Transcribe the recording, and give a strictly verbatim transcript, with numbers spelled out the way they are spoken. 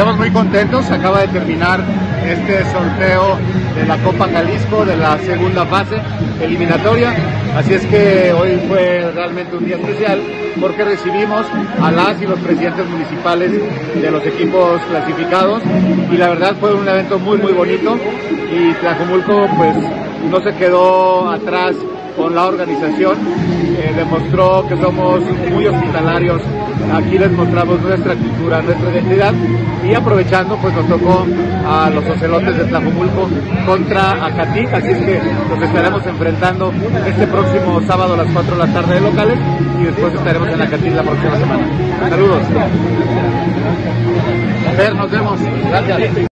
Estamos muy contentos, acaba de terminar este sorteo de la Copa Jalisco de la segunda fase eliminatoria, así es que hoy fue realmente un día especial porque recibimos a las y los presidentes municipales de los equipos clasificados y la verdad fue un evento muy muy bonito y Tlajomulco pues no se quedó atrás con la organización, eh, demostró que somos muy hospitalarios, aquí les mostramos nuestra cultura, nuestra identidad y aprovechando pues nos tocó a los Ocelotes de Tlajomulco contra Acatic, así es que los estaremos enfrentando este próximo sábado a las cuatro de la tarde de locales y después estaremos en Acatic la próxima semana. Saludos. Fer, nos vemos. Gracias.